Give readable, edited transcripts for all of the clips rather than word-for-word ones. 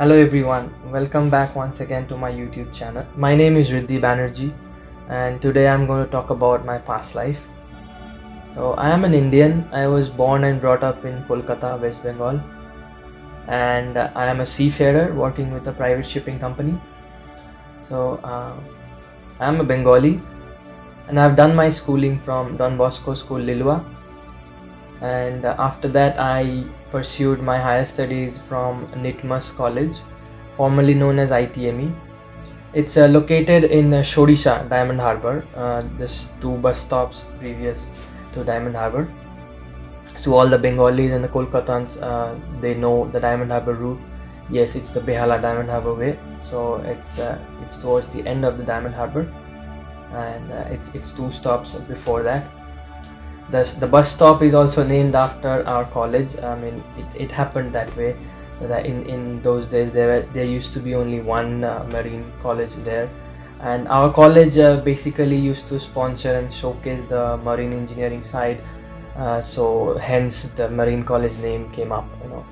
Hello everyone, welcome back once again to my YouTube channel. My name is Riddhi Banerjee and today I'm going to talk about my past life. So I am an Indian. I was born and brought up in Kolkata, West Bengal, and I am a seafarer working with a private shipping company. So I am a Bengali and I've done my schooling from Don Bosco School, Lilua, and after that I pursued my higher studies from Nitmas College, formerly known as itme. It's located in Shodisha, Diamond Harbour, just 2 bus stops previous to Diamond Harbour. To all the Bengalis and the Kolkatans, they know the Diamond Harbour route. Yes, it's the Behala Diamond Harbour way. So it's towards the end of the Diamond Harbour, and it's 2 stops before that. The bus stop is also named after our college. I mean, it happened that way, so that in those days there used to be only one marine college there, and our college basically used to sponsor and showcase the marine engineering side, so hence the marine college name came up,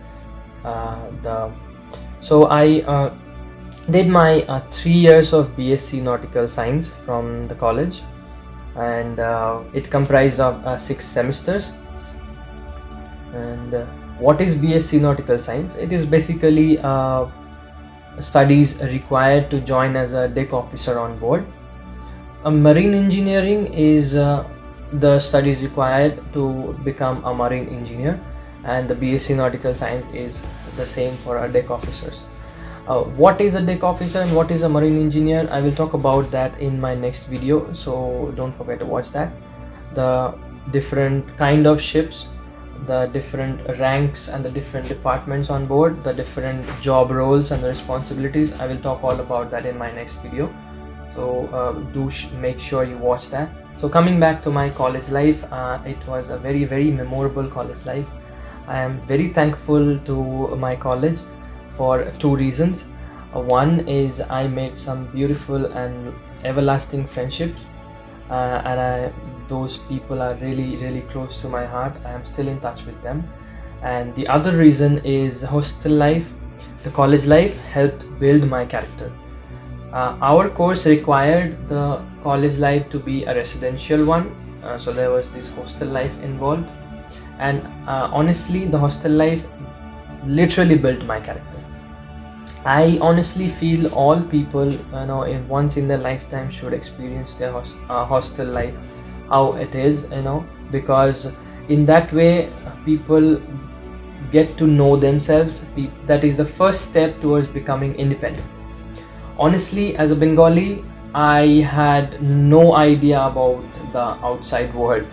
so I did my 3 years of BSc Nautical Science from the college, and it comprised of 6 semesters. And what is BSc Nautical Science? It is basically studies required to join as a deck officer on board. Marine engineering is the studies required to become a marine engineer, and the BSc Nautical Science is the same for our deck officers. What is a deck officer and what is a marine engineer? I will talk about that in my next video, so don't forget to watch that. The different kind of ships, the different ranks and the different departments on board, the different job roles and the responsibilities, I will talk all about that in my next video, so make sure you watch that. So coming back to my college life, it was a very memorable college life. I am very thankful to my college for 2 reasons. One is I made some beautiful and everlasting friendships, and those people are really close to my heart. I am still in touch with them. And the other reason is hostel life. The college life helped build my character. Our course required the college life to be a residential one, so there was this hostel life involved, and honestly the hostel life literally built my character. I honestly feel all people, once in their lifetime should experience their hostel life, how it is, because in that way people get to know themselves. That is the first step towards becoming independent. Honestly, as a Bengali, I had no idea about the outside world.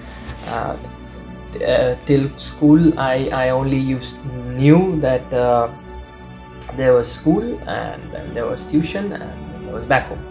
Till school, I only knew that there was school, and then there was tuition, and then there was back home.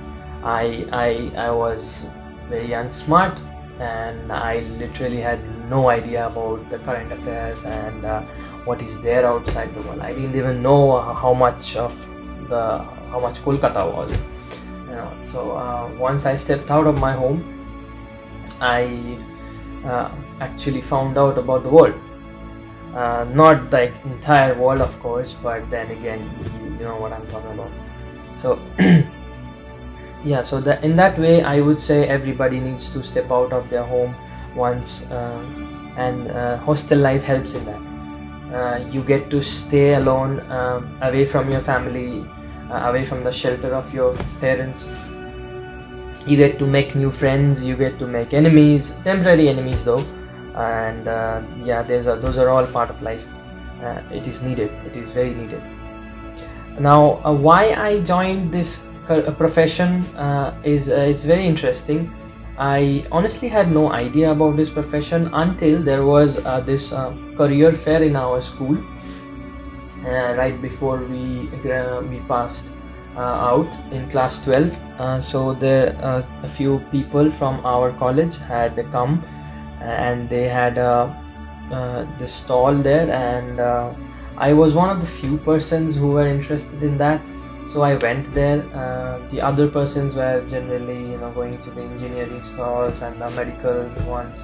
I was very unsmart, and I literally had no idea about the current affairs and what is there outside the world. I didn't even know how much Kolkata was. So once I stepped out of my home, I actually found out about the world. Not the entire world, of course, but then again, you know what I'm talking about. So yeah, so in that way I would say everybody needs to step out of their home once, and hostel life helps in that. You get to stay alone, away from your family, away from the shelter of your parents. You get to make new friends, you get to make enemies, temporary enemies though, and yeah, those are all part of life. It is needed, it is very needed. Now why I joined this profession is very interesting. I honestly had no idea about this profession until there was this career fair in our school, right before we passed out in class 12. So there a few people from our college had come, and they had this stall there, and I was one of the few persons who were interested in that, so I went there. The other persons were generally going to the engineering stalls and the medical ones,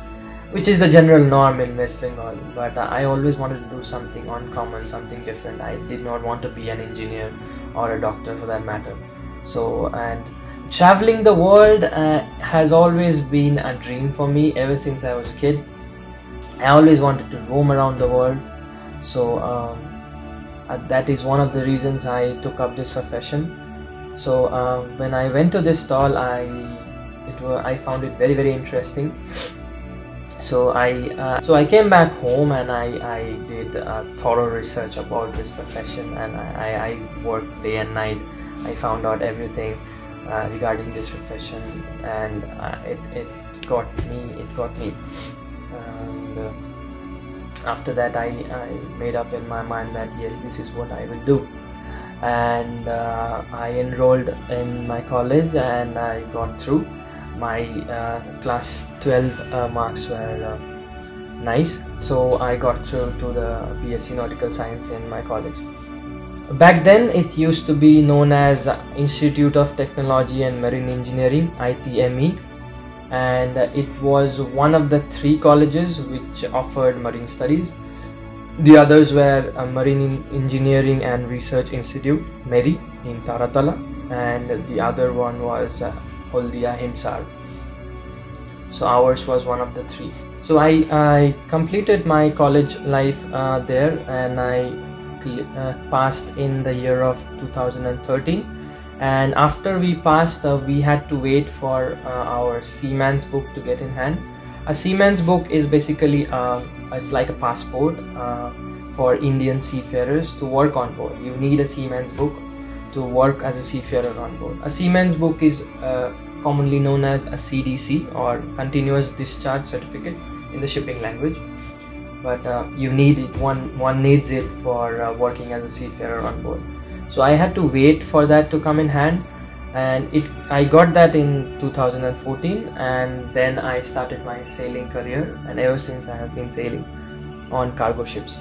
which is the general norm in West Bengal. But I always wanted to do something uncommon, something different. I did not want to be an engineer or a doctor for that matter. So, and traveling the world has always been a dream for me ever since I was a kid. I always wanted to roam around the world. So that is one of the reasons I took up this profession. So when I went to this stall, I found it very, very interesting. So I came back home and I did thorough research about this profession, and I worked day and night. I found out everything regarding this profession, and it got me. And after that, I made up in my mind that yes, this is what I will do. And I enrolled in my college and I got through. My class 12 marks were nice, so I got through to the BSc Nautical Science in my college. Back then it used to be known as Institute of Technology and Marine Engineering, ITME, and it was one of the 3 colleges which offered marine studies. The others were Marine Engineering and Research Institute, MERI, in Taratala, and the other one was Holdia, Himsar. So ours was one of the 3. So I completed my college life there, and I passed in the year of 2013. And after we passed, we had to wait for our seaman's book to get in hand. A seaman's book is basically it's like a passport for Indian seafarers to work on board. You need a seaman's book to work as a seafarer on board. A seaman's book is commonly known as a CDC, or Continuous Discharge Certificate in the shipping language. But you need it. One needs it for working as a seafarer on board. So I had to wait for that to come in hand, and I got that in 2014, and then I started my sailing career, and ever since I have been sailing on cargo ships.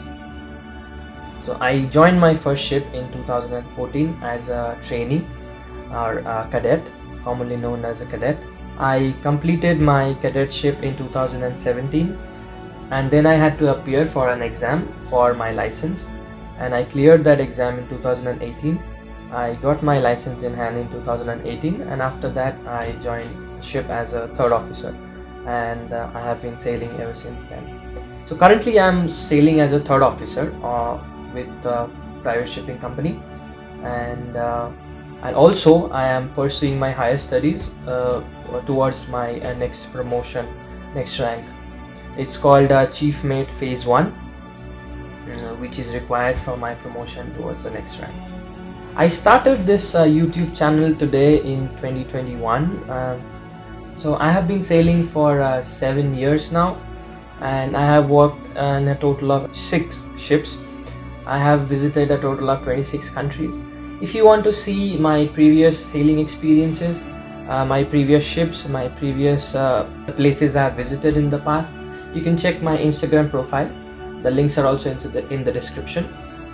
So I joined my first ship in 2014 as a trainee or a cadet, commonly known as a cadet. I completed my cadetship in 2017, and then I had to appear for an exam for my license, and I cleared that exam in 2018. I got my license in hand in 2018, and after that I joined ship as a 3rd officer, and I have been sailing ever since then. So currently I am sailing as a 3rd officer with a private shipping company, and also I am pursuing my higher studies towards my next promotion, next rank. It's called Chief Mate Phase 1, which is required for my promotion towards the next rank. I started this YouTube channel today in 2021. So I have been sailing for 7 years now, and I have worked in a total of 6 ships. I have visited a total of 26 countries. If you want to see my previous sailing experiences, my previous ships, my previous places I have visited in the past, you can check my Instagram profile. The links are also in the description.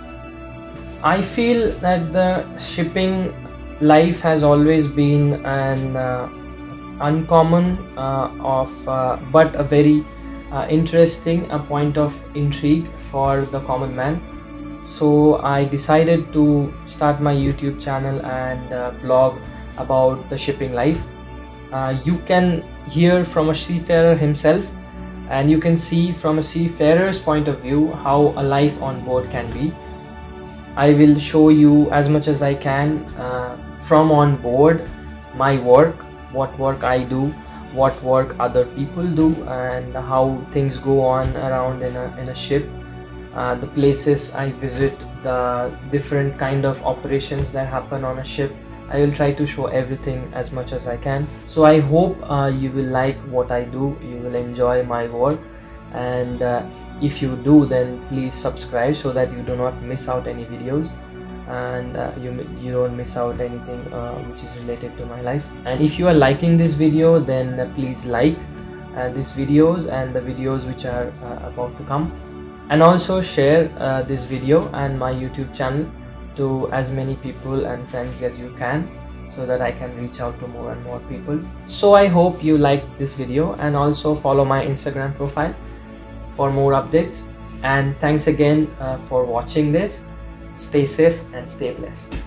I feel that the shipping life has always been an uncommon but a very interesting point of intrigue for the common man. So I decided to start my YouTube channel and vlog about the shipping life. You can hear from a seafarer himself, and you can see from a seafarer's point of view how a life on board can be. I will show you as much as I can from on board, my work, what work I do, what work other people do, and how things go on around in a ship, the places I visit, the different kind of operations that happen on a ship. I will try to show everything as much as I can. So I hope you will like what I do, you will enjoy my work, and if you do, then please subscribe so that you do not miss out any videos, and you don't miss out anything which is related to my life. And if you are liking this video, then please like these videos and the videos which are about to come, and also share this video and my YouTube channel to as many people and friends as you can. so that I can reach out to more and more people. So I hope you liked this video, and also follow my Instagram profile for more updates. And thanks again for watching this. Stay safe and stay blessed.